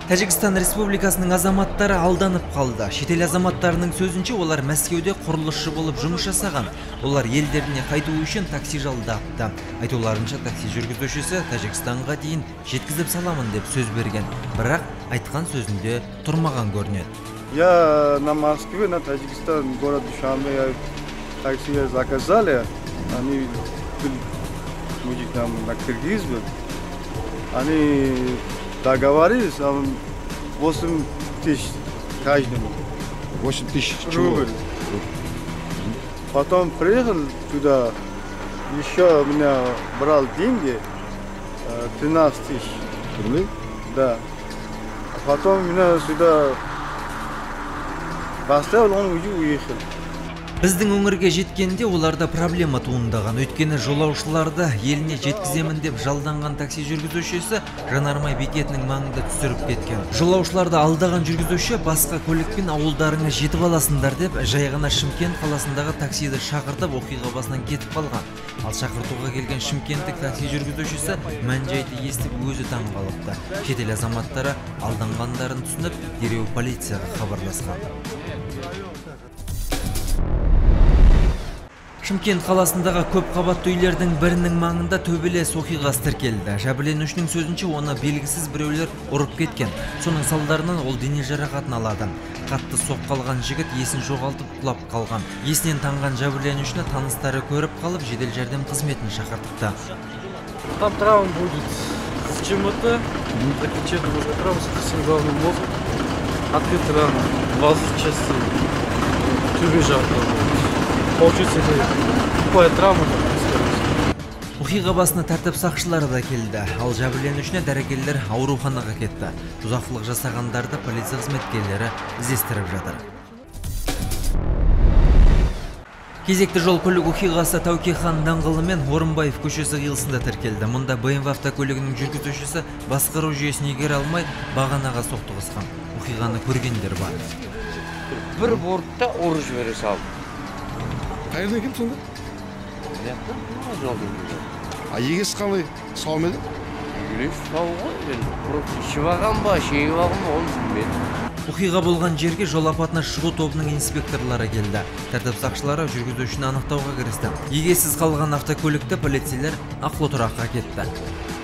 Тәжікстан Республикасының азаматтары алданып қалды. Шетел азаматтарының сөзінше, олар Мәскеуде құрылысшы болып жұмыс жасаған. Олар елдеріне қайту үшін такси жалдапты. Айтуларынша, такси жүргізушісі Тәжікстанға дейін жеткізіп саламын деп сөз берген. Бірақ айтқан сөзінде тұрмаған көрінеді. Я на Москве, на Таджикистан, город Душанбе, такси заказали. Они мужик там на Киргиз был. Они договорились, 8 тысяч каждому. 8 тысяч рублей. Потом приехал туда, еще меня брал деньги, 13 тысяч. Рублей? Да. Потом меня сюда поставил, он уже уехал. Біздің өңірге жеткенде оларда проблема туындаған. Өйткені жолаушыларды еліне жеткіземін деп жалданған такси жүргізушісі жанармай бекетінің маңында түсіріп кеткен. Жолаушыларды алдаған жүргізуші басқа көлікпен ауылдарыңа жетіп аласыңдар деп жай ғана Шымкент қаласындағы таксиді шақыртып оқиға басынан кетіп қалған. Ал шақыртуға келген шымкенттік такси жүргізушісі мән-жайды естіп өзі таң қалыпты. Шетел азаматтары алданғандарын түсініп, дереу полицияға хабарласқан. Шымкент қаласындағы көп қабатты үйлердің бірінің маңында төбелес оқиғасы тіркелді. Жәбірленушінің сөзінше, оны белгісіз біреулер ұрып кеткен. Соның салдарынан ол дене жарақатын алады. Қатты соққы алған жігіт есін жоғалтып құлап қалған. Есінен танған жәбірленушіні таныстары көріп қалып, жедел жәрдем қызметін шақыртыпты. Там травма будет с ЧМТ, заключение мозговой травмы, сотрясение головного мозга, открыта рана, 20 частей, тюбежа. Оқиға басына тәртіп сақшылары да келді. Ал жәбірленушіне дәрігерлер ауруханаға кетті. Бұзақылық жасағандарды полиция қызметкерлері іздестіріп жатыр. Кезекті жол көлік оқиғасы Тәукехан даңғылы мен Орынбаев көшесі қиылысында тіркелді. Мұнда BMW автокөлігінің жүргізушісі басқару жүйесін игере алмай бағанаға соқтығысқан. Оқиғаны көргендер бар. Бір бортта ұрып жібере салды. Қайырда кем сонда? Егесі қалай? Сау ма еді? Үлес сау ғой. Ішіп аған ба, шейіп аған ба, оны білмедім. Оқиға болған жерге жол апатына шығу тобының инспекторлары келді. Тәртіп сақшылары жүргізушіні анықтауға кірісті. Егесіз қалған автокөлікті полицейлер ақылы тұраққа кетті.